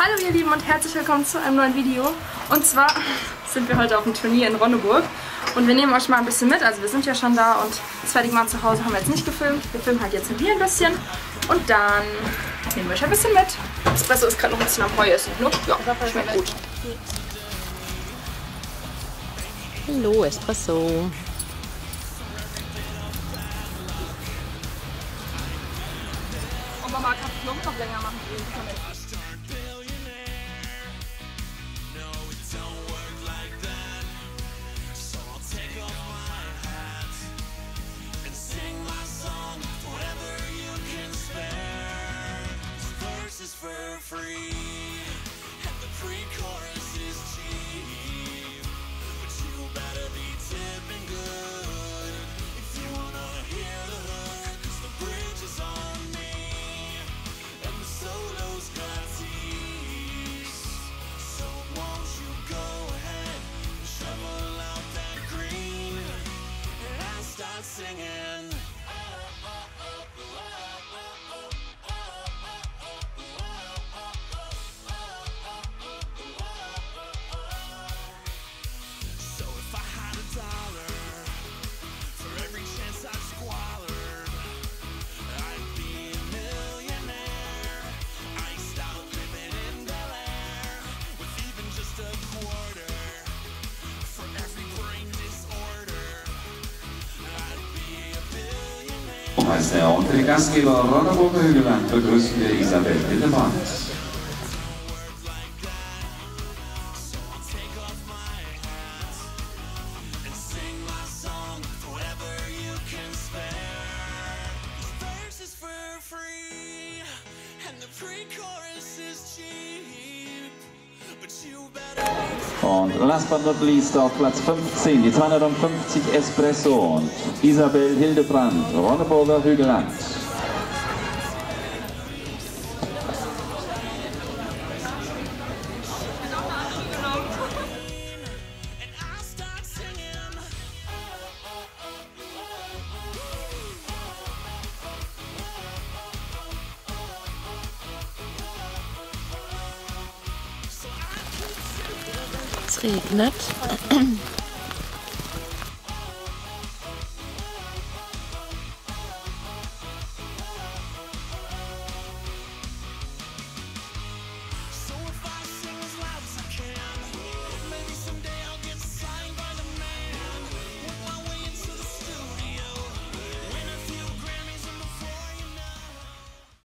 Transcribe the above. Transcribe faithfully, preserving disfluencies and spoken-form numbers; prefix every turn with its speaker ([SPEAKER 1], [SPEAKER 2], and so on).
[SPEAKER 1] Hallo ihr Lieben und herzlich willkommen zu einem neuen Video. Und zwar sind wir heute auf dem Turnier in Ronneburg und wir nehmen euch mal ein bisschen mit. Also wir sind ja schon da und das fertige Mal zu Hause haben wir jetzt nicht gefilmt. Wir filmen halt jetzt mit mir ein bisschen und dann nehmen wir euch ein bisschen mit. Espresso ist gerade noch ein bisschen am Heu essen, ne? Ja, schmeckt gut.
[SPEAKER 2] Hallo Espresso.
[SPEAKER 1] Und Mama kann es noch länger machen.
[SPEAKER 3] For free, and the pre-chorus is cheap, but you better be tipping good if you wanna hear the hook, 'cause the bridge is on me, and the solo's got teeth, so won't you go ahead and shovel out that green, and I'll start singing.
[SPEAKER 4] Meister und den Gastgeber Ronneburger Hügelland begrüßen wir Isabel Hildebrand. Und last but not least auf Platz fünfzehn, die zweihundertfünfzig Espresso und Isabel Hildebrand, Ronneburger Hügelland.
[SPEAKER 2] Es regnet.